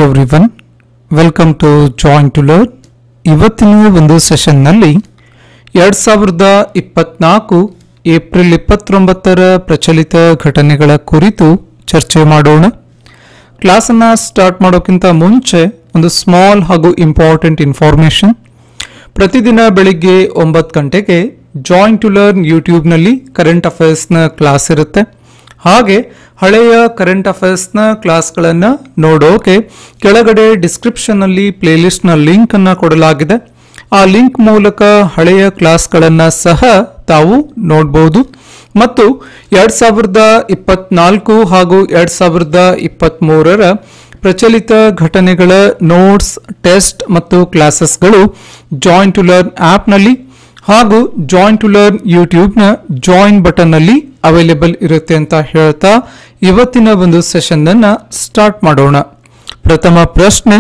Everyone, welcome to join to learn. ಇವತ್ತಿನ ಒಂದು ಸೆಷನ್ನಲ್ಲಿ 2024 April 29ರ ಪ್ರಚಲಿತ ಘಟನೆಗಳ ಕುರಿತು ಚರ್ಚೆ ಮಾಡೋಣ. ಕ್ಲಾಸನ್ನು ಸ್ಟಾರ್ಟ್ ಮಾಡೋಕ್ಕಿಂತ ಮುಂಚೆ ಒಂದು ಸ್ಮಾಲ್ ಹಾಗೂ ಇಂಪಾರ್ಟೆಂಟ್ ಇನ್ಫಾರ್ಮೇಷನ್. ಪ್ರತಿದಿನ ಬೆಳಿಗ್ಗೆ 9 ಗಂಟೆಗೆ ಜಾಯಿನ್ ಟು ಲರ್ನ್ ಯೂಟ್ಯೂಬ್ನಲ್ಲಿ ಕರೆಂಟ್ ಅಫೇರ್ಸ್ನ ಕ್ಲಾಸ್ ಇರುತ್ತೆ. ಹಾಗೆ ಹಳೆಯ ಕರೆಂಟ್ ಅಫೇರ್ಸ್ನ ಕ್ಲಾಸ್ಗಳನ್ನು ನೋಡೋಕೆ ಕೆಳಗಡೆ ಡಿಸ್ಕ್ರಿಪ್ಷನ್ನಲ್ಲಿ ಪ್ಲೇಲಿಸ್ಟ್ನ ಲಿಂಕನ್ನು ಕೊಡಲಾಗಿದೆ. ಆ ಲಿಂಕ್ ಮೂಲಕ ಹಳೆಯ ಕ್ಲಾಸ್ಗಳನ್ನು ಸಹ ತಾವು ನೋಡಬಹುದು. ಮತ್ತು 2024 ಹಾಗೂ 2023ರ ಪ್ರಚಲಿತ ಘಟನೆಗಳ ನೋಟ್ಸ್, ಟೆಸ್ಟ್ ಮತ್ತು ಕ್ಲಾಸಸ್ಗಳು ಜಾಯಿನ್ ಟು ಲರ್ನ್ ಆ್ಯಪ್ನಲ್ಲಿ ಹಾಗೂ ಜಾಯಿನ್ ಟು ಲರ್ನ್ ಯೂಟ್ಯೂಬ್ನ ಜಾಯಿನ್ ಬಟನ್ನಲ್ಲಿ ಅವೈಲೇಬಲ್ ಇರುತ್ತೆ ಅಂತ ಹೇಳ್ತಾ ಇವತ್ತಿನ ಒಂದು ಸೆಷನ್ ಅನ್ನು ಸ್ಟಾರ್ಟ್ ಮಾಡೋಣ. ಪ್ರಥಮ ಪ್ರಶ್ನೆ,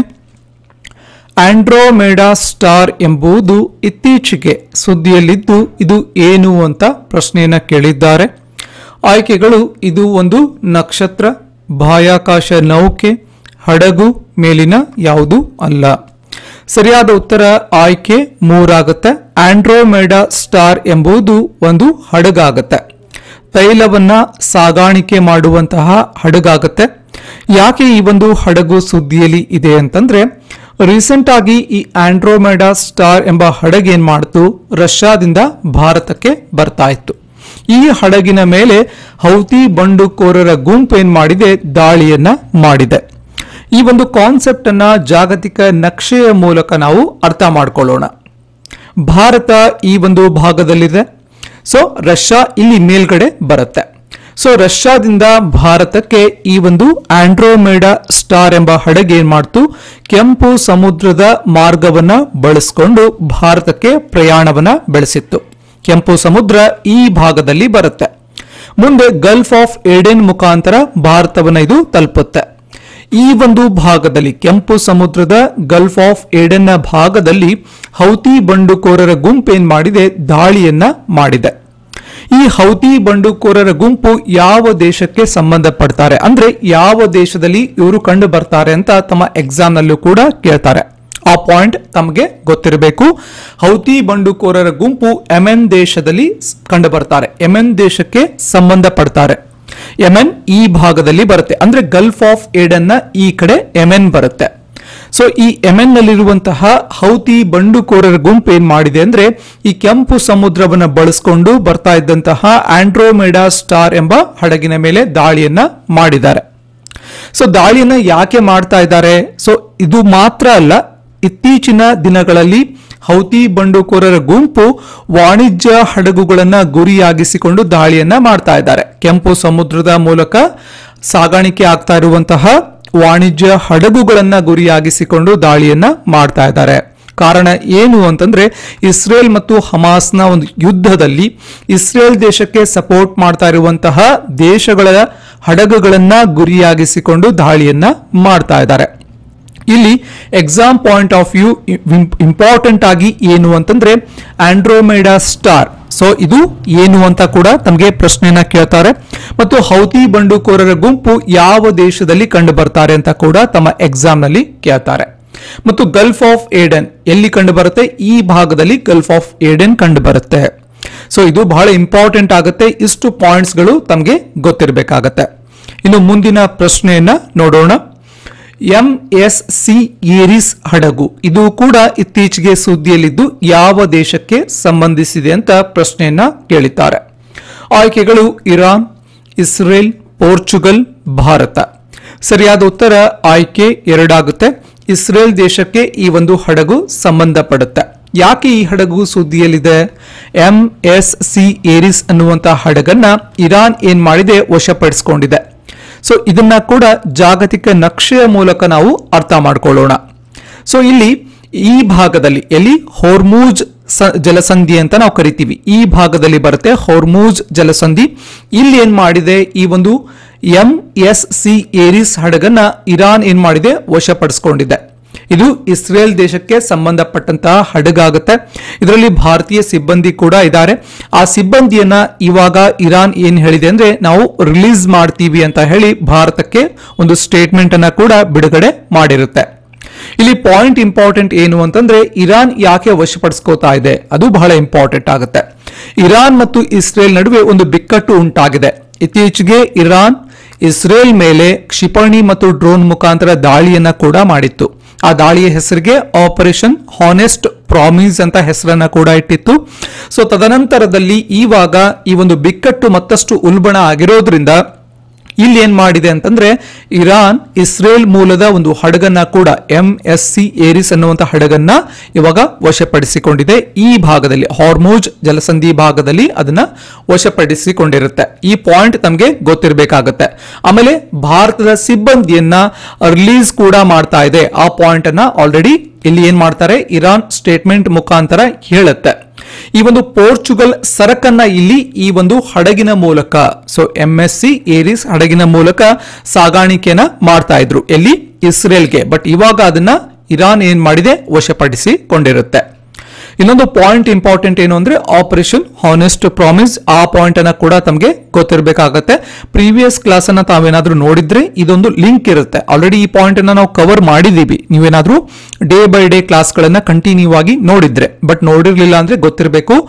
ಆಂಡ್ರೋಮೇಡಾ ಸ್ಟಾರ್ ಎಂಬುದು ಇತ್ತೀಚೆಗೆ ಸುದ್ದಿಯಲ್ಲಿದ್ದು ಇದು ಏನು ಅಂತ ಪ್ರಶ್ನೆಯನ್ನು ಕೇಳಿದ್ದಾರೆ. ಆಯ್ಕೆಗಳು: ಇದು ಒಂದು ನಕ್ಷತ್ರ, ಬಾಹ್ಯಾಕಾಶ ನೌಕೆ, ಹಡಗು, ಮೇಲಿನ ಯಾವುದೂ ಅಲ್ಲ. ಸರಿಯಾದ ಉತ್ತರ ಆಯ್ಕೆ 3 ಆಗುತ್ತೆ. ಆಂಡ್ರೋಮೇಡಾ ಸ್ಟಾರ್ ಎಂಬುದು ಒಂದು ಹಡಗಾಗುತ್ತೆ, ತೈಲವನ್ನ ಸಾಗಾಣಿಕೆ ಮಾಡುವಂತಹ ಹಡಗಾಗುತ್ತೆ. ಯಾಕೆ ಈ ಒಂದು ಹಡಗು ಸುದ್ದಿಯಲ್ಲಿ ಇದೆ ಅಂತಂದ್ರೆ, ರೀಸೆಂಟ್ ಆಗಿ ಈ ಆಂಡ್ರೋಮೇಡಾ ಸ್ಟಾರ್ ಎಂಬ ಹಡಗು ಏನ್ ಮಾಡ್ತು, ರಷ್ಯಾದಿಂದ ಭಾರತಕ್ಕೆ ಬರ್ತಾ ಇತ್ತು. ಈ ಹಡಗಿನ ಮೇಲೆ ಹೌತಿ ಬಂಡುಕೋರರ ಗುಂಪು ಏನ್ ಮಾಡಿದೆ, ದಾಳಿಯನ್ನ ಮಾಡಿದೆ. ಈ ಒಂದು ಕಾನ್ಸೆಪ್ಟ್ ಅನ್ನ ಜಾಗತಿಕ ನಕ್ಷೆಯ ಮೂಲಕ ನಾವು ಅರ್ಥ ಮಾಡ್ಕೊಳ್ಳೋಣ. ಭಾರತ ಈ ಒಂದು ಭಾಗದಲ್ಲಿದೆ. ಸೊ ರಷ್ಯಾ ಇಲ್ಲಿ ಮೇಲ್ಗಡೆ ಬರುತ್ತೆ. ಸೊ ರಷ್ಯಾದಿಂದ ಭಾರತಕ್ಕೆ ಈ ಒಂದು ಆಂಡ್ರೋಮೇಡಾ ಸ್ಟಾರ್ ಎಂಬ ಹಡಗು ಏನ್ ಮಾಡ್ತು, ಕೆಂಪು ಸಮುದ್ರದ ಮಾರ್ಗವನ್ನ ಬಳಸಿಕೊಂಡು ಭಾರತಕ್ಕೆ ಪ್ರಯಾಣವನ್ನ ಬೆಳೆಸಿತ್ತು. ಕೆಂಪು ಸಮುದ್ರ ಈ ಭಾಗದಲ್ಲಿ ಬರುತ್ತೆ. ಮುಂದೆ ಗಲ್ಫ್ ಆಫ್ ಏಡೆನ್ ಮುಖಾಂತರ ಭಾರತವನ್ನ ಇದು ತಲುಪುತ್ತೆ. ಈ ಒಂದು ಭಾಗದಲ್ಲಿ, ಕೆಂಪು ಸಮುದ್ರದ ಗಲ್ಫ್ ಆಫ್ ಏಡೆನ್ನ ಭಾಗದಲ್ಲಿ ಹೌತಿ ಬಂಡುಕೋರರ ಗುಂಪು ಏನ್ ಮಾಡಿದೆ, ದಾಳಿಯನ್ನ ಮಾಡಿದೆ. ಈ ಹೌತಿ ಬಂಡುಕೋರರ ಗುಂಪು ಯಾವ ದೇಶಕ್ಕೆ ಸಂಬಂಧಪಡ್ತಾರೆ ಅಂದ್ರೆ ಯಾವ ದೇಶದಲ್ಲಿ ಇವರು ಕಂಡು ಬರ್ತಾರೆ ಅಂತ ತಮ್ಮ ಎಕ್ಸಾಮ್ ನಲ್ಲೂ ಕೂಡ ಕೇಳ್ತಾರೆ. ಆ ಪಾಯಿಂಟ್ ತಮಗೆ ಗೊತ್ತಿರಬೇಕು. ಹೌತಿ ಬಂಡುಕೋರರ ಗುಂಪು ಯೆಮೆನ್ ದೇಶದಲ್ಲಿ ಕಂಡು ಬರ್ತಾರೆ, ಯೆಮೆನ್ ದೇಶಕ್ಕೆ ಸಂಬಂಧಪಡ್ತಾರೆ. ಯೆಮೆನ್ ಈ ಭಾಗದಲ್ಲಿ ಬರುತ್ತೆ, ಅಂದ್ರೆ ಗಲ್ಫ್ ಆಫ್ ಏಡನ್ನ ಈ ಕಡೆ ಯೆಮೆನ್ ಬರುತ್ತೆ. ಸೊ ಈ ಯೆಮೆನ್ ನಲ್ಲಿರುವಂತಹ ಹೌತಿ ಬಂಡುಕೋರರ ಗುಂಪು ಏನ್ ಮಾಡಿದೆ ಅಂದ್ರೆ, ಈ ಕೆಂಪು ಸಮುದ್ರವನ್ನ ಬಳಸಿಕೊಂಡು ಬರ್ತಾ ಇದ್ದಂತಹ ಆಂಡ್ರೋಮೇಡಾ ಸ್ಟಾರ್ ಎಂಬ ಹಡಗಿನ ಮೇಲೆ ದಾಳಿಯನ್ನ ಮಾಡಿದ್ದಾರೆ. ಸೊ ದಾಳಿಯನ್ನ ಯಾಕೆ ಮಾಡ್ತಾ ಇದ್ದಾರೆ? ಸೊ ಇದು ಮಾತ್ರ ಅಲ್ಲ, ಇತ್ತೀಚಿನ ದಿನಗಳಲ್ಲಿ ಹೌತಿ ಬಂಡುಕೋರರ ಗುಂಪು ವಾಣಿಜ್ಯ ಹಡಗುಗಳನ್ನ ಗುರಿಯಾಗಿಸಿಕೊಂಡು ದಾಳಿಯನ್ನ ಮಾಡ್ತಾ ಇದ್ದಾರೆ. ಕೆಂಪು ಸಮುದ್ರದ ಮೂಲಕ ಸಾಗಾಣಿಕೆ ಆಗ್ತಾ ಇರುವಂತಹ ವಾಣಿಜ್ಯ ಹಡಗುಗಳನ್ನ ಗುರಿಯಾಗಿಸಿಕೊಂಡು ದಾಳಿಯನ್ನ ಮಾಡ್ತಾ ಇದ್ದಾರೆ. ಕಾರಣ ಏನು ಅಂತಂದ್ರೆ, ಇಸ್ರೇಲ್ ಮತ್ತು ಹಮಾಸ್ನ ಒಂದು ಯುದ್ಧದಲ್ಲಿ ಇಸ್ರೇಲ್ ದೇಶಕ್ಕೆ ಸಪೋರ್ಟ್ ಮಾಡ್ತಾ ಇರುವಂತಹ ದೇಶಗಳ ಹಡಗುಗಳನ್ನ ಗುರಿಯಾಗಿಸಿಕೊಂಡು ದಾಳಿಯನ್ನ ಮಾಡ್ತಾ ಇದ್ದಾರೆ. ಇಲ್ಲಿ exam point of view important ಆಗಿ ಏನು ಅಂತಂದ್ರೆ, ಆಂಡ್ರೋಮೇಡಾ ಸ್ಟಾರ್, ಸೊ ಇದು ಏನು ಅಂತ ಕೂಡ ತಮಗೆ ಪ್ರಶ್ನೆಯನ್ನ ಕೇಳ್ತಾರೆ. ಮತ್ತು ಹೌತಿ ಬಂಡುಕೋರರ ಗುಂಪು ಯಾವ ದೇಶದಲ್ಲಿ ಕಂಡು ಬರ್ತಾರೆ ಅಂತ ಕೂಡ ತಮ್ಮ ಎಕ್ಸಾಮ್ ನಲ್ಲಿ ಕೇಳ್ತಾರೆ. ಮತ್ತು ಗಲ್ಫ್ ಆಫ್ ಏಡನ್ ಎಲ್ಲಿ ಕಂಡು ಬರುತ್ತೆ, ಈ ಭಾಗದಲ್ಲಿ ಗಲ್ಫ್ ಆಫ್ ಏಡನ್ ಕಂಡು ಬರುತ್ತೆ. ಸೊ ಇದು ಬಹಳ ಇಂಪಾರ್ಟೆಂಟ್ ಆಗುತ್ತೆ. ಇಷ್ಟು ಪಾಯಿಂಟ್ಸ್ ಗಳು ತಮಗೆ ಗೊತ್ತಿರಬೇಕಾಗತ್ತೆ. ಇನ್ನು ಮುಂದಿನ ಪ್ರಶ್ನೆಯನ್ನ ನೋಡೋಣ. MSC ಏರಿಸ್ ಹಡಗು ಇದು ಕೂಡ ಇತ್ತೀಚೆಗೆ ಸುದ್ದಿಯಲ್ಲಿದ್ದು ಯಾವ ದೇಶಕ್ಕೆ ಸಂಬಂಧಿಸಿದೆ ಅಂತ ಪ್ರಶ್ನೆಯನ್ನ ಕೇಳಿದ್ದಾರೆ. ಆಯ್ಕೆಗಳು: ಇರಾನ್, ಇಸ್ರೇಲ್, ಪೋರ್ಚುಗಲ್, ಭಾರತ. ಸರಿಯಾದ ಉತ್ತರ ಆಯ್ಕೆ 2 ಆಗುತ್ತೆ. ಇಸ್ರೇಲ್ ದೇಶಕ್ಕೆ ಈ ಒಂದು ಹಡಗು ಸಂಬಂಧಪಡುತ್ತೆ. ಯಾಕೆ ಈ ಹಡಗು ಸುದ್ದಿಯಲ್ಲಿದೆ? MSC ಏರಿಸ್ ಅನ್ನುವಂತಹ ಹಡಗನ್ನ ಇರಾನ್ ಏನ್ ಮಾಡಿದೆ, ವಶಪಡಿಸಿಕೊಂಡಿದೆ. ಸೊ ಇದನ್ನ ಕೂಡ ಜಾಗತಿಕ ನಕ್ಷೆಯ ಮೂಲಕ ನಾವು ಅರ್ಥ ಮಾಡ್ಕೊಳ್ಳೋಣ. ಸೊ ಇಲ್ಲಿ ಈ ಭಾಗದಲ್ಲಿ ಎಲ್ಲಿ ಹೋರ್ಮೂಜ್ ಜಲಸಂಧಿ ಅಂತ ನಾವು ಕರಿತೀವಿ, ಈ ಭಾಗದಲ್ಲಿ ಬರುತ್ತೆ ಹೋರ್ಮೂಜ್ ಜಲಸಂಧಿ. ಇಲ್ಲಿ ಏನ್ ಮಾಡಿದೆ, ಈ ಒಂದು MSC ಏರಿಸ್ ಹಡಗನ್ನ ಇರಾನ್ ಏನ್ ಮಾಡಿದೆ, ವಶಪಡಿಸಿಕೊಂಡಿದೆ. ಇದು ಇಸ್ರೇಲ್ ದೇಶಕ್ಕೆ ಸಂಬಂಧಪಟ್ಟಂತಹ ಹಡಗಾಗುತ್ತೆ. ಇದರಲ್ಲಿ ಭಾರತೀಯ ಸಿಬ್ಬಂದಿ ಕೂಡ ಇದ್ದಾರೆ. ಆ ಸಿಬ್ಬಂದಿಯನ್ನ ಇವಾಗ ಇರಾನ್ ಏನ್ ಹೇಳಿದೆ ಅಂದ್ರೆ ನಾವು ರಿಲೀಸ್ ಮಾಡ್ತೀವಿ ಅಂತ ಹೇಳಿ ಭಾರತಕ್ಕೆ ಒಂದು ಸ್ಟೇಟ್ಮೆಂಟ್ ಅನ್ನ ಕೂಡ ಬಿಡುಗಡೆ ಮಾಡಿರುತ್ತೆ. ಇಲ್ಲಿ ಪಾಯಿಂಟ್ ಇಂಪಾರ್ಟೆಂಟ್ ಏನು ಅಂತಂದ್ರೆ ಇರಾನ್ ಯಾಕೆ ವಶಪಡಿಸ್ಕೋತಾ ಇದೆ, ಅದು ಬಹಳ ಇಂಪಾರ್ಟೆಂಟ್ ಆಗುತ್ತೆ. ಇರಾನ್ ಮತ್ತು ಇಸ್ರೇಲ್ ನಡುವೆ ಒಂದು ಬಿಕ್ಕಟ್ಟು ಉಂಟಾಗಿದೆ. ಇತ್ತೀಚೆಗೆ ಇರಾನ್ ಇಸ್ರೇಲ್ ಮೇಲೆ ಕ್ಷಿಪಣಿ ಮತ್ತು ಡ್ರೋನ್ ಮುಖಾಂತರ ದಾಳಿಯನ್ನ ಕೂಡ ಮಾಡಿತ್ತು. ಆ ದಾಳಿಯ ಹೆಸರಿಗೆ ಆಪರೇಷನ್ ಹಾನೆಸ್ಟ್ ಪ್ರಾಮಿಸ್ ಅಂತ ಹೆಸರನ್ನ ಕೂಡ ಇಟ್ಟಿತ್ತು. ಸೊ ತದನಂತರದಲ್ಲಿ ಇವಾಗ ಈ ಒಂದು ಬಿಕ್ಕಟ್ಟು ಮತ್ತಷ್ಟು ಉಲ್ಬಣ ಆಗಿರೋದ್ರಿಂದ ಇಲ್ಲಿ ಏನ್ ಮಾಡಿದೆ ಅಂತಂದ್ರೆ ಇರಾನ್ ಇಸ್ರೇಲ್ ಮೂಲದ ಒಂದು ಹಡಗನ್ನ ಕೂಡ MSC ಏರಿಸ್ ಅನ್ನುವಂತ ಹಡಗನ್ನ ಇವಾಗ ವಶಪಡಿಸಿಕೊಂಡಿದೆ. ಈ ಭಾಗದಲ್ಲಿ ಹಾರ್ಮುಜ್ ಜಲಸಂಧಿ ಭಾಗದಲ್ಲಿ ಅದನ್ನ ವಶಪಡಿಸಿಕೊಂಡಿರುತ್ತೆ. ಈ ಪಾಯಿಂಟ್ ನಮಗೆ ಗೊತ್ತಿರಬೇಕಾಗತ್ತೆ. ಆಮೇಲೆ ಭಾರತದ ಸಿಬ್ಬಂದಿಯನ್ನ ರಿಲೀಸ್ ಕೂಡ ಮಾಡ್ತಾ ಇದೆ. ಆ ಪಾಯಿಂಟ್ ಅನ್ನ ಆಲ್ರೆಡಿ ಇಲ್ಲಿ ಏನ್ ಮಾಡ್ತಾರೆ, ಇರಾನ್ ಸ್ಟೇಟ್ಮೆಂಟ್ ಮುಖಾಂತರ ಹೇಳುತ್ತೆ. ಈ ಒಂದು ಪೋರ್ಚುಗಲ್ ಸರಕನ್ನ ಇಲ್ಲಿ ಈ ಒಂದು ಹಡಗಿನ ಮೂಲಕ, ಸೊ MSC ಏರಿಸ್ ಹಡಗಿನ ಮೂಲಕ ಸಾಗಾಣಿಕೆನ ಮಾಡ್ತಾ ಇದ್ರು ಎಲ್ಲಿ, ಇಸ್ರೇಲ್ಗೆ. ಬಟ್ ಇವಾಗ ಅದನ್ನ ಇರಾನ್ ಏನ್ ಮಾಡಿದೆ, ವಶಪಡಿಸಿಕೊಂಡಿರುತ್ತೆ. ಇನ್ನೊಂದು ಪಾಯಿಂಟ್ ಇಂಪಾರ್ಟೆಂಟ್ ಏನು ಅಂದ್ರೆ ಆಪರೇಷನ್ ಹಾನೆಸ್ಟ್ ಪ್ರಾಮಿಸ್. ಆ ಪಾಯಿಂಟ್ ಅನ್ನ ಕೂಡ ತಮಗೆ ಗೊತ್ತಿರಬೇಕಾಗತ್ತೆ. ಪ್ರೀವಿಯಸ್ ಕ್ಲಾಸ್ ಅನ್ನ ತಾವೇನಾದ್ರೂ ನೋಡಿದ್ರೆ ಇದೊಂದು ಲಿಂಕ್ ಇರುತ್ತೆ. ಆಲ್ರೆಡಿ ಈ ಪಾಯಿಂಟ್ ಅನ್ನ ನಾವು ಕವರ್ ಮಾಡಿದೀವಿ. ನೀವೇನಾದ್ರೂ ಡೇ ಬೈ ಡೇ ಕ್ಲಾಸ್ ಗಳನ್ನ ಕಂಟಿನ್ಯೂ ಆಗಿ ನೋಡಿದ್ರೆ, ಬಟ್ ನೋಡಿರ್ಲಿಲ್ಲ ಅಂದ್ರೆ ಗೊತ್ತಿರಬೇಕು.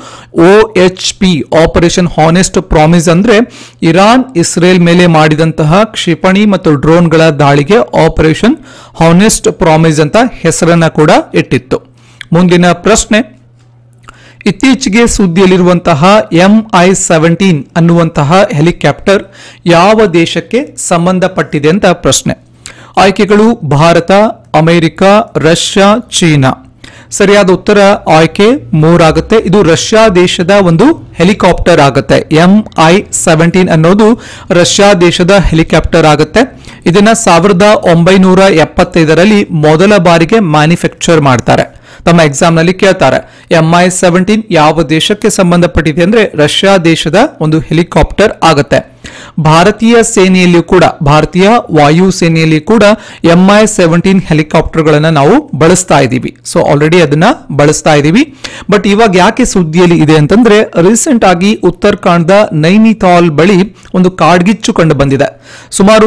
OHP ಆಪರೇಷನ್ ಹಾನೆಸ್ಟ್ ಪ್ರಾಮಿಸ್ ಅಂದ್ರೆ ಇರಾನ್ ಇಸ್ರೇಲ್ ಮೇಲೆ ಮಾಡಿದಂತಹ ಕ್ಷಿಪಣಿ ಮತ್ತು ಡ್ರೋನ್ಗಳ ದಾಳಿಗೆ ಆಪರೇಷನ್ ಹಾನೆಸ್ಟ್ ಪ್ರಾಮಿಸ್ ಅಂತ ಹೆಸರನ್ನ ಕೂಡ ಇಟ್ಟಿತ್ತು. ಮುಂದಿನ ಪ್ರಶ್ನೆ, ಇತ್ತೀಚೆಗೆ ಸುದ್ದಿಯಲ್ಲಿರುವಂತಹ MI-17 ಅನ್ನುವಂತಹ ಹೆಲಿಕಾಪ್ಟರ್ ಯಾವ ದೇಶಕ್ಕೆ ಸಂಬಂಧಪಟ್ಟಿದೆ ಅಂತ ಪ್ರಶ್ನೆ. ಆಯ್ಕೆಗಳು ಭಾರತ, ಅಮೆರಿಕ, ರಷ್ಯಾ, ಚೀನಾ. ಸರಿಯಾದ ಉತ್ತರ ಆಯ್ಕೆ 3 ಆಗುತ್ತೆ. ಇದು ರಷ್ಯಾ ದೇಶದ ಒಂದು ಹೆಲಿಕಾಪ್ಟರ್ ಆಗುತ್ತೆ. MI-17 ಅನ್ನೋದು ರಷ್ಯಾ ದೇಶದ ಹೆಲಿಕಾಪ್ಟರ್ ಆಗುತ್ತೆ. ಇದನ್ನ 1975ರಲ್ಲಿ ಮೊದಲ ಬಾರಿಗೆ ಮ್ಯಾನುಫ್ಯಾಕ್ಚರ್ ಮಾಡ್ತಾರೆ. ತಮ್ಮ ಎಕ್ಸಾಮ್ ನಲ್ಲಿ ಕೇಳ್ತಾರೆ MI-17 ಯಾವ ದೇಶಕ್ಕೆ ಸಂಬಂಧಪಟ್ಟಿದೆ ಅಂದ್ರೆ ರಷ್ಯಾ ದೇಶದ ಒಂದು ಹೆಲಿಕಾಪ್ಟರ್ ಆಗುತ್ತೆ. ಭಾರತೀಯ ಸೇನೆಯಲ್ಲಿ ಕೂಡ, ಭಾರತೀಯ ವಾಯು ಸೇನೆಯಲ್ಲಿ ಕೂಡ MI-17 ಹೆಲಿಕಾಪ್ಟರ್ಗಳನ್ನ ನಾವು ಬಳಸ್ತಾ ಇದ್ದೀವಿ. ಸೊ ಆಲ್ರೆಡಿ ಅದನ್ನ ಬಳಸ್ತಾ ಇದ್ದೀವಿ. ಬಟ್ ಇವಾಗ ಯಾಕೆ ಸುದ್ದಿಯಲ್ಲಿ ಇದೆ ಅಂತಂದ್ರೆ ರೀಸೆಂಟ್ ಆಗಿ ಉತ್ತರಾಖಂಡದ ನೈನಿತಾಲ್ ಬಳಿ ಒಂದು ಕಾಡ್ಗಿಚ್ಚು ಕಂಡು ಬಂದಿದೆ. ಸುಮಾರು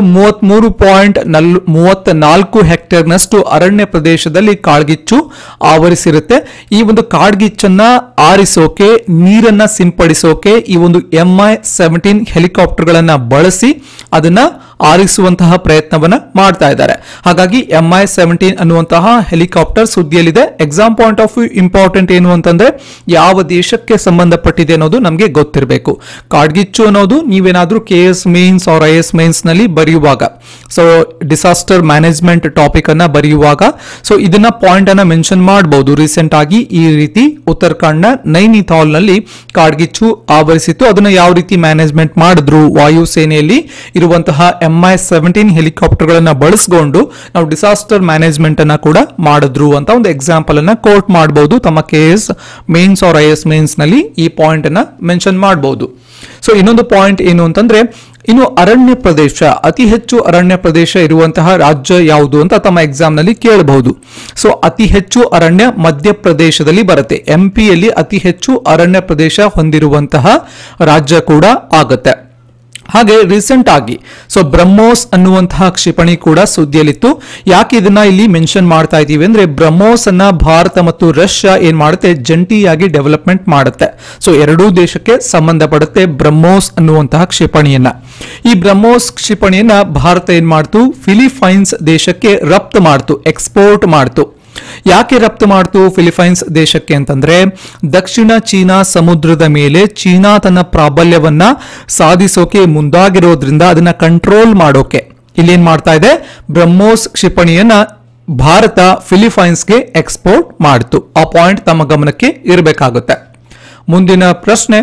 33.34 ಹೆಕ್ಟೇರ್ನಷ್ಟು ಅರಣ್ಯ ಪ್ರದೇಶದಲ್ಲಿ ಕಾಡ್ಗಿಚ್ಚು ಆವರಿಸಿರುತ್ತೆ. ಈ ಒಂದು ಕಾಡ್ಗಿಚ್ಚನ್ನ ಆರಿಸೋಕೆ, ನೀರನ್ನ ಸಿಂಪಡಿಸೋಕೆ ಈ ಒಂದು MI-17 ಹೆಲಿಕಾಪ್ಟರ್ಗಳನ್ನ ಬಳಸಿ ಅದನ್ನ ಆರಿಸುವಂತಹ ಪ್ರಯತ್ನವನ್ನ ಮಾಡ್ತಾ ಇದ್ದಾರೆ. ಹಾಗಾಗಿ MI-17 ಅನ್ನುವಂತಹ ಹೆಲಿಕಾಪ್ಟರ್ ಸುದ್ದಿಯಲ್ಲಿದೆ. Exam point of view important ಏನು ಅಂತಂದ್ರೆ ಯಾವ ದೇಶಕ್ಕೆ ಸಂಬಂಧಪಟ್ಟಿದೆ ಅನ್ನೋದು ನಮಗೆ ಗೊತ್ತಿರಬೇಕು. ಕಾಡ್ಗಿಚ್ಚು ಅನ್ನೋದು ನೀವೇನಾದ್ರೂ KS mains or IS mains ನಲ್ಲಿ ಬರೆಯುವಾಗ, ಸೊ ಡಿಸಾಸ್ಟರ್ ಮ್ಯಾನೇಜ್ಮೆಂಟ್ ಟಾಪಿಕ್ ಅನ್ನ ಬರೆಯುವಾಗ ಸೊ ಇದನ್ನ ಪಾಯಿಂಟ್ ಅನ್ನ ಮೆನ್ಷನ್ ಮಾಡಬಹುದು. ರೀಸೆಂಟ್ ಆಗಿ ಈ ರೀತಿ ಉತ್ತರಾಖಂಡ್ನ ನೈನಿತಾಲ್ ನಲ್ಲಿ ಕಾಡ್ಗಿಚ್ಚು ಆವರಿಸಿತ್ತು. ಅದನ್ನ ಯಾವ ರೀತಿ ಮ್ಯಾನೇಜ್ಮೆಂಟ್ ಮಾಡಿದ್ರು, ವಾಯು ಸೇನೆಯಲ್ಲಿ ಇರುವಂತಹ MI-17 ಹೆಲಿಕಾಪ್ಟರ್ಗಳನ್ನ ಬಳಸಿಕೊಂಡು ನಾವು ಡಿಸಾಸ್ಟರ್ ಮ್ಯಾನೇಜ್ಮೆಂಟ್ ಅನ್ನ ಕೂಡ ಮಾಡಿದ್ರು ಅಂತ ಒಂದು ಎಕ್ಸಾಂಪಲ್ ಅನ್ನ ಕೋಟ್ ಮಾಡಬಹುದು. ತಮ್ಮ KS mains or IS mains ನಲ್ಲಿ ಈ ಪಾಯಿಂಟ್ ಅನ್ನ ಮೆನ್ಷನ್ ಮಾಡಬಹುದು. ಸೊ ಇನ್ನೊಂದು ಪಾಯಿಂಟ್ ಏನು ಅಂತಂದ್ರೆ ಇನ್ನು ಅರಣ್ಯ ಪ್ರದೇಶ, ಅತಿ ಹೆಚ್ಚು ಅರಣ್ಯ ಪ್ರದೇಶ ಇರುವಂತಹ ರಾಜ್ಯ ಯಾವುದು ಅಂತ ತಮ್ಮ ಎಕ್ಸಾಮ್ ನಲ್ಲಿ ಕೇಳಬಹುದು. ಸೊ ಅತಿ ಹೆಚ್ಚು ಅರಣ್ಯ ಮಧ್ಯಪ್ರದೇಶದಲ್ಲಿ ಬರುತ್ತೆ. MP ಯಲ್ಲಿ ಅತಿ ಹೆಚ್ಚು ಅರಣ್ಯ ಪ್ರದೇಶ ಹೊಂದಿರುವಂತಹ ರಾಜ್ಯ ಕೂಡ ಆಗುತ್ತೆ. ಹಾಗೆ ರೀಸೆಂಟ್ ಆಗಿ ಸೊ ಬ್ರಹ್ಮೋಸ್ ಅನ್ನುವಂತಹ ಕ್ಷಿಪಣಿ ಕೂಡ ಸುದ್ದಿಯಲ್ಲಿತ್ತು. ಯಾಕೆ ಇದನ್ನ ಇಲ್ಲಿ ಮೆನ್ಷನ್ ಮಾಡ್ತಾ ಇದೀವಿ ಅಂದ್ರೆ ಬ್ರಹ್ಮೋಸ್ ಅನ್ನ ಭಾರತ ಮತ್ತು ರಷ್ಯಾ ಏನ್ ಮಾಡುತ್ತೆ, ಜಂಟಿಯಾಗಿ ಡೆವಲಪ್ಮೆಂಟ್ ಮಾಡುತ್ತೆ. ಸೊ ಎರಡೂ ದೇಶಕ್ಕೆ ಸಂಬಂಧಪಡುತ್ತೆ ಬ್ರಹ್ಮೋಸ್ ಅನ್ನುವಂತಹ ಕ್ಷಿಪಣಿಯನ್ನ. ಈ ಬ್ರಹ್ಮೋಸ್ ಕ್ಷಿಪಣಿಯನ್ನ ಭಾರತ ಏನ್ ಮಾಡ್ತು, ಫಿಲಿಪೈನ್ಸ್ ದೇಶಕ್ಕೆ ರಫ್ತು ಮಾಡ್ತು, ಎಕ್ಸ್ಪೋರ್ಟ್ ಮಾಡ್ತು. ಯಾಕೆ ರಫ್ತು ಮಾಡ್ತು ಫಿಲಿಪೈನ್ಸ್ ದೇಶಕ್ಕೆ ಅಂತಂದ್ರೆ ದಕ್ಷಿಣ ಚೀನಾ ಸಮುದ್ರದ ಮೇಲೆ ಚೀನಾ ತನ್ನ ಪ್ರಾಬಲ್ಯವನ್ನ ಸಾಧಿಸೋಕೆ ಮುಂದಾಗಿರೋದ್ರಿಂದ ಅದನ್ನ ಕಂಟ್ರೋಲ್ ಮಾಡೋಕೆ ಇಲ್ಲಿ ಏನ್ ಮಾಡ್ತಾ ಇದೆ, ಬ್ರಹ್ಮೋಸ್ ಕ್ಷಿಪಣಿಯನ್ನ ಭಾರತ ಫಿಲಿಪೈನ್ಸ್ಗೆ ಎಕ್ಸ್ಪೋರ್ಟ್ ಮಾಡ್ತು. ಆ ಪಾಯಿಂಟ್ ತಮ್ಮ ಗಮನಕ್ಕೆ ಇರಬೇಕಾಗುತ್ತೆ. ಮುಂದಿನ ಪ್ರಶ್ನೆ,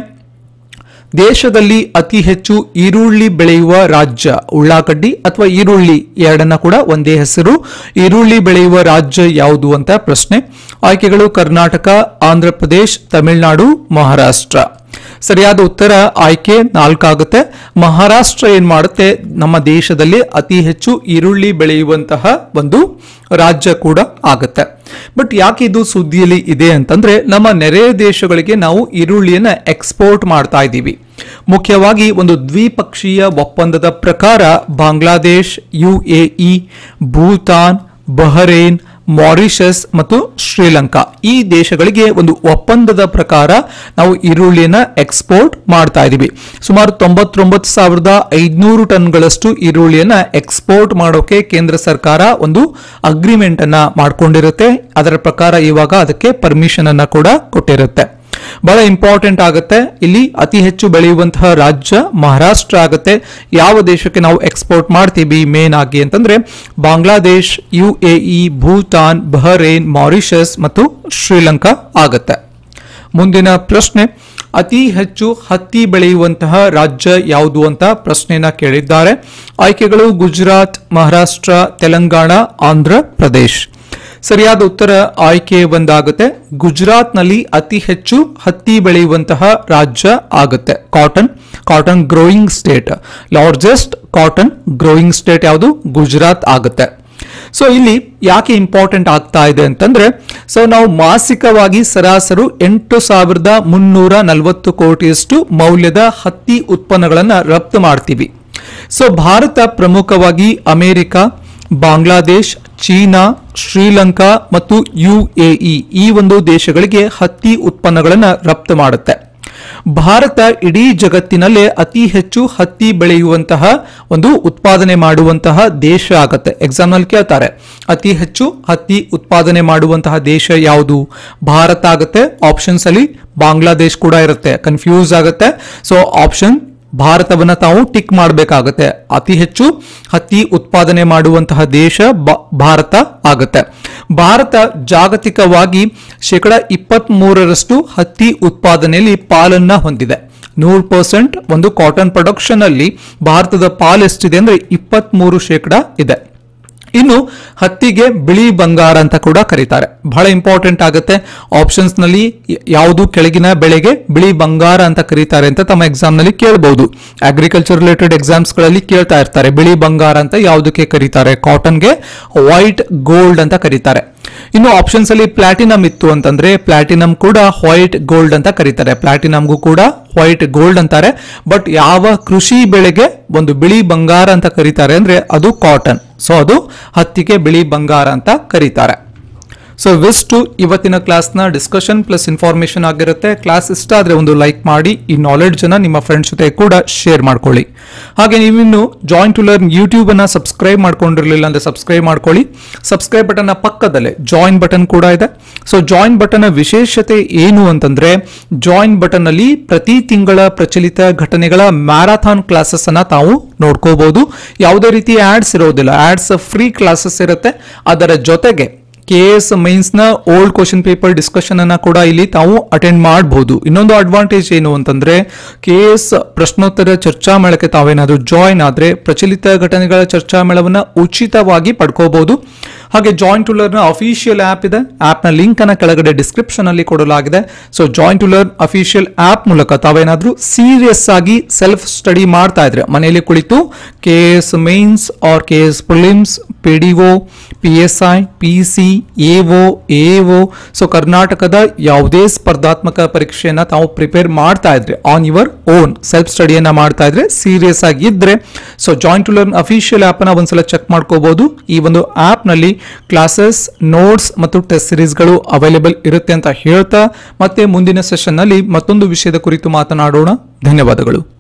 ದೇಶದಲ್ಲಿ ಅತಿ ಹೆಚ್ಚು ಈರುಳ್ಳಿ ಬೆಳೆಯುವ ರಾಜ್ಯ, ಉಳ್ಳಾಗಡ್ಡಿ ಅಥವಾ ಈರುಳ್ಳಿ ಎರಡನ್ನ ಕೂಡ ಒಂದೇ ಹೆಸರು, ಈರುಳ್ಳಿ ಬೆಳೆಯುವ ರಾಜ್ಯ ಯಾವುದು ಅಂತ ಪ್ರಶ್ನೆ. ಆಯ್ಕೆಗಳು ಕರ್ನಾಟಕ, ಆಂಧ್ರ ಪ್ರದೇಶ್, ತಮಿಳುನಾಡು, ಮಹಾರಾಷ್ಟ್ರ. ಸರಿಯಾದ ಉತ್ತರ ಆಯ್ಕೆ 4 ಆಗುತ್ತೆ. ಮಹಾರಾಷ್ಟ್ರ ಏನ್ ಮಾಡುತ್ತೆ, ನಮ್ಮ ದೇಶದಲ್ಲಿ ಅತಿ ಹೆಚ್ಚು ಈರುಳ್ಳಿ ಬೆಳೆಯುವಂತಹ ಒಂದು ರಾಜ್ಯ ಕೂಡ ಆಗುತ್ತೆ. ಬಟ್ ಯಾಕೆ ಇದು ಸುದ್ದಿಯಲ್ಲಿ ಇದೆ ಅಂತಂದ್ರೆ, ನಮ್ಮ ನೆರೆಯ ದೇಶಗಳಿಗೆ ನಾವು ಈರುಳ್ಳಿಯನ್ನ ಎಕ್ಸ್ಪೋರ್ಟ್ ಮಾಡ್ತಾ ಇದ್ದೀವಿ. ಮುಖ್ಯವಾಗಿ ಒಂದು ದ್ವಿಪಕ್ಷೀಯ ಒಪ್ಪಂದದ ಪ್ರಕಾರ Bangladesh, UAE, Bhutan, Bahrain, Mauritius ಮತ್ತು ಶ್ರೀಲಂಕಾ ಈ ದೇಶಗಳಿಗೆ ಒಂದು ಒಪ್ಪಂದದ ಪ್ರಕಾರ ನಾವು ಈರುಳ್ಳಿಯನ್ನ ಎಕ್ಸ್ಪೋರ್ಟ್ ಮಾಡ್ತಾ ಇದೀವಿ. ಸುಮಾರು 99,500 ಟನ್ಗಳಷ್ಟು ಈರುಳ್ಳಿಯನ್ನ ಎಕ್ಸ್ಪೋರ್ಟ್ ಮಾಡೋಕೆ ಕೇಂದ್ರ ಸರ್ಕಾರ ಒಂದು ಅಗ್ರಿಮೆಂಟ್ ಅನ್ನ ಮಾಡ್ಕೊಂಡಿರುತ್ತೆ. ಅದರ ಪ್ರಕಾರ ಇವಾಗ ಅದಕ್ಕೆ ಪರ್ಮಿಷನ್ ಅನ್ನ ಕೂಡ ಕೊಟ್ಟಿರುತ್ತೆ. ಬಹಳ ಇಂಪಾರ್ಟೆಂಟ್ ಆಗುತ್ತೆ. ಇಲ್ಲಿ ಅತಿ ಹೆಚ್ಚು ಬೆಳೆಯುವಂತಹ ರಾಜ್ಯ ಮಹಾರಾಷ್ಟ್ರ ಆಗುತ್ತೆ. ಯಾವ ದೇಶಕ್ಕೆ ನಾವು ಎಕ್ಸ್ಪೋರ್ಟ್ ಮಾಡ್ತೀವಿ ಮೇನ್ ಆಗಿ ಅಂತಂದ್ರೆ Bangladesh, UAE, Bhutan, Bahrain, Mauritius ಮತ್ತು ಶ್ರೀಲಂಕಾ ಆಗುತ್ತೆ. ಮುಂದಿನ ಪ್ರಶ್ನೆ, ಅತಿ ಹೆಚ್ಚು ಹತ್ತಿ ಬೆಳೆಯುವಂತಹ ರಾಜ್ಯ ಯಾವುದು ಅಂತ ಪ್ರಶ್ನೆಯನ್ನ ಕೇಳಿದ್ದಾರೆ. ಆಯ್ಕೆಗಳು ಗುಜರಾತ್, ಮಹಾರಾಷ್ಟ್ರ, ತೆಲಂಗಾಣ, ಆಂಧ್ರ ಪ್ರದೇಶ್. ಸರಿಯಾದ ಉತ್ತರ ಆಯ್ಕೆ 1 ಆಗುತ್ತೆ. ಗುಜರಾತ್ನಲ್ಲಿ ಅತಿ ಹೆಚ್ಚು ಹತ್ತಿ ಬೆಳೆಯುವಂತಹ ರಾಜ್ಯ ಆಗುತ್ತೆ. Cotton growing state, largest cotton growing state ಯಾವುದು? ಗುಜರಾತ್ ಆಗುತ್ತೆ. ಸೊ ಇಲ್ಲಿ ಯಾಕೆ ಇಂಪಾರ್ಟೆಂಟ್ ಆಗ್ತಾ ಇದೆ ಅಂತಂದ್ರೆ, ಸೊ ನಾವು ಮಾಸಿಕವಾಗಿ ಸರಾಸರಿ 8,340 ಕೋಟಿಯಷ್ಟು ಮೌಲ್ಯದ ಹತ್ತಿ ಉತ್ಪನ್ನಗಳನ್ನ ರಫ್ತು ಮಾಡ್ತೀವಿ. ಸೊ ಭಾರತ ಪ್ರಮುಖವಾಗಿ ಅಮೆರಿಕ, ಬಾಂಗ್ಲಾದೇಶ್, ಚೀನಾ, ಶ್ರೀಲಂಕಾ ಮತ್ತು UAE ಈ ಒಂದು ದೇಶಗಳಿಗೆ ಹತ್ತಿ ಉತ್ಪನ್ನಗಳನ್ನು ರಫ್ತು ಮಾಡುತ್ತೆ. ಭಾರತ ಇಡೀ ಜಗತ್ತಿನಲ್ಲೇ ಅತಿ ಹೆಚ್ಚು ಹತ್ತಿ ಬೆಳೆಯುವಂತಹ ಒಂದು ಉತ್ಪಾದನೆ ಮಾಡುವಂತಹ ದೇಶ ಆಗುತ್ತೆ. ಎಕ್ಸಾಮ್ ನಲ್ಲಿ ಕೇಳ್ತಾರೆ, ಅತಿ ಹೆಚ್ಚು ಹತ್ತಿ ಉತ್ಪಾದನೆ ಮಾಡುವಂತಹ ದೇಶ ಯಾವುದು? ಭಾರತ ಆಗುತ್ತೆ. ಆಪ್ಷನ್ಸ್ ಅಲ್ಲಿ ಬಾಂಗ್ಲಾದೇಶ್ ಕೂಡ ಇರುತ್ತೆ, ಕನ್ಫ್ಯೂಸ್ ಆಗುತ್ತೆ. ಸೊ ಆಪ್ಷನ್ ಭಾರತವನ್ನ ತಾವು ಟಿಕ್ ಮಾಡಬೇಕಾಗುತ್ತೆ. ಅತಿ ಹೆಚ್ಚು ಹತ್ತಿ ಉತ್ಪಾದನೆ ಮಾಡುವಂತಹ ದೇಶ ಭಾರತ ಆಗುತ್ತೆ. ಭಾರತ ಜಾಗತಿಕವಾಗಿ 23% ಹತ್ತಿ ಉತ್ಪಾದನೆಯಲ್ಲಿ ಪಾಲನ್ನ ಹೊಂದಿದೆ. 100% ಒಂದು ಕಾಟನ್ ಪ್ರೊಡಕ್ಷನ್ ಅಲ್ಲಿ ಭಾರತದ ಪಾಲು ಎಷ್ಟಿದೆ ಅಂದ್ರೆ 23% ಇದೆ. ಇನ್ನು ಹತ್ತಿಗೆ ಬಿಳಿ ಬಂಗಾರ ಅಂತ ಕೂಡ ಕರೀತಾರೆ. ಬಹಳ ಇಂಪಾರ್ಟೆಂಟ್ ಆಗುತ್ತೆ. ಆಪ್ಷನ್ಸ್ ನಲ್ಲಿ ಯಾವುದು ಕೆಳಗಿನ ಬೆಳೆಗೆ ಬಿಳಿ ಬಂಗಾರ ಅಂತ ಕರೀತಾರೆ ಅಂತ ತಮ್ಮ ಎಕ್ಸಾಮ್ ನಲ್ಲಿ ಕೇಳಬಹುದು. ಅಗ್ರಿಕಲ್ಚರ್ ರಿಲೇಟೆಡ್ ಎಕ್ಸಾಮ್ಸ್ ಗಳಲ್ಲಿ ಕೇಳ್ತಾ ಇರ್ತಾರೆ, ಬಿಳಿ ಬಂಗಾರ ಅಂತ ಯಾವುದಕ್ಕೆ ಕರೀತಾರೆ? ಕಾಟನ್ಗೆ ವೈಟ್ ಗೋಲ್ಡ್ ಅಂತ ಕರೀತಾರೆ. ಇನ್ನು ಆಪ್ಷನ್ಸ್ ಅಲ್ಲಿ ಪ್ಲಾಟಿನಮ್ ಇತ್ತು ಅಂತಂದ್ರೆ ಪ್ಲಾಟಿನಮ್ ಕೂಡ ವೈಟ್ ಗೋಲ್ಡ್ ಅಂತ ಕರೀತಾರೆ. ಪ್ಲಾಟಿನಮ್ಗೂ ಕೂಡ ವೈಟ್ ಗೋಲ್ಡ್ ಅಂತಾರೆ. ಬಟ್ ಯಾವ ಕೃಷಿ ಬೆಳೆಗೆ ಒಂದು ಬಿಳಿ ಬಂಗಾರ ಅಂತ ಕರೀತಾರೆ ಅಂದ್ರೆ ಅದು ಕಾಟನ್. ಸೊ ಅದು ಹತ್ತಿಗೆ ಬಿಳಿ ಬಂಗಾರ ಅಂತ ಕರೀತಾರೆ. ಸೊ ಇವಿಷ್ಟು ಇವತ್ತಿನ ಕ್ಲಾಸ್ನ ಡಿಸ್ಕಷನ್ ಪ್ಲಸ್ ಇನ್ಫಾರ್ಮೇಶನ್ ಆಗಿರುತ್ತೆ. ಕ್ಲಾಸ್ ಇಷ್ಟ ಆದ್ರೆ ಒಂದು ಲೈಕ್ ಮಾಡಿ, ಈ ನಾಲೆಡ್ಜ್ ಅನ್ನ ನಿಮ್ಮ ಫ್ರೆಂಡ್ಸ್ ಜೊತೆ ಕೂಡ ಶೇರ್ ಮಾಡ್ಕೊಳ್ಳಿ. ಹಾಗೆ ನೀವಿನ್ನು ಜಾಯಿನ್ ಟು ಲರ್ನ್ ಯೂಟ್ಯೂಬ್ ಅನ್ನ ಸಬ್ಸ್ಕ್ರೈಬ್ ಮಾಡ್ಕೊಂಡಿರಲಿಲ್ಲ ಅಂದ್ರೆ ಸಬ್ಸ್ಕ್ರೈಬ್ ಮಾಡ್ಕೊಳ್ಳಿ. ಸಬ್ಸ್ಕ್ರೈಬ್ ಬಟನ್ ಪಕ್ಕದಲ್ಲೇ ಜಾಯಿನ್ ಬಟನ್ ಕೂಡ ಇದೆ. ಸೊ ಜಾಯಿನ್ ಬಟನ್ ವಿಶೇಷತೆ ಏನು ಅಂತಂದ್ರೆ, ಜಾಯಿನ್ ಬಟನ್ ಅಲ್ಲಿ ಪ್ರತಿ ತಿಂಗಳ ಪ್ರಚಲಿತ ಘಟನೆಗಳ ಮ್ಯಾರಥಾನ್ ಕ್ಲಾಸಸ್ ಅನ್ನ ತಾವು ನೋಡ್ಕೋಬಹುದು. ಯಾವುದೇ ರೀತಿ ಆಡ್ಸ್ ಇರೋದಿಲ್ಲ, ಆಡ್ಸ್ ಫ್ರೀ ಕ್ಲಾಸಸ್ ಇರುತ್ತೆ. ಅದರ ಜೊತೆಗೆ KS ಮೈನ್ಸ್ ನ ಓಲ್ಡ್ ಕ್ವಶನ್ ಪೇಪರ್ ಡಿಸ್ಕಷನ್ ಅನ್ನ ಕೂಡ ಇಲ್ಲಿ ತಾವು ಅಟೆಂಡ್ ಮಾಡಬಹುದು. ಇನ್ನೊಂದು ಅಡ್ವಾಂಟೇಜ್ ಏನು ಅಂತಂದ್ರೆ, KS ಪ್ರಶ್ನೋತ್ತರ ಚರ್ಚಾ ಮೇಳಕ್ಕೆ ತಾವೇನಾದ್ರೂ ಜಾಯಿನ್ ಆದ್ರೆ ಪ್ರಚಲಿತ ಘಟನೆಗಳ ಚರ್ಚಾ ಮೇಳವನ್ನ ಉಚಿತವಾಗಿ ಪಡ್ಕೋಬಹುದು. ಹಾಗೆ join to learn official app ಇದೆ. ಆಪ್ ನ ಲಿಂಕ್ ಅನ್ನ ಕೆಳಗಡೆ ಡಿಸ್ಕ್ರಿಪ್ಷನ್ ಅಲ್ಲಿ ಕೊಡಲಾಗಿದೆ. So join to learn official app ಮೂಲಕ ತಾವೇನಾದ್ರೂ ಸೀರಿಯಸ್ ಆಗಿ ಸೆಲ್ಫ್ ಸ್ಟಡಿ ಮಾಡ್ತಾ ಇದ್ರೆ ಮನೆಯಲ್ಲಿ ಕುಳಿತು KS mains or KS prelims, PDO, PSI, PC, AO, so ಕರ್ನಾಟಕದ ಯಾವುದೇ ಸ್ಪರ್ಧಾತ್ಮಕ ಪರೀಕ್ಷೆಯನ್ನ ತಾವು ಪ್ರಿಪೇರ್ ಮಾಡ್ತಾ ಇದ್ರೆ ಆನ್ ಯುವರ್ ಓನ್ ಸೆಲ್ಫ್ ಸ್ಟಡಿಯನ್ನ ಮಾಡ್ತಾ ಇದ್ರೆ ಸೀರಿಯಸ್ ಆಗಿ ಇದ್ರೆ so join to learn official app ಅನ್ನ ಒಂದ್ಸಲ ಚೆಕ್ ಮಾಡ್ಕೋಬಹುದು. ಈ ಒಂದು ಆಪ್ ನಲ್ಲಿ ಕ್ಲಾಸಸ್, ನೋಟ್ಸ್ ಮತ್ತು ಟೆಸ್ಟ್ ಸಿರೀಸ್ಗಳು ಅವೈಲೇಬಲ್ ಇರುತ್ತೆ ಅಂತ ಹೇಳ್ತಾ ಮತ್ತೆ ಮುಂದಿನ ಸೆಷನ್ ನಲ್ಲಿ ಮತ್ತೊಂದು ವಿಷಯದ ಕುರಿತು ಮಾತನಾಡೋಣ. ಧನ್ಯವಾದಗಳು.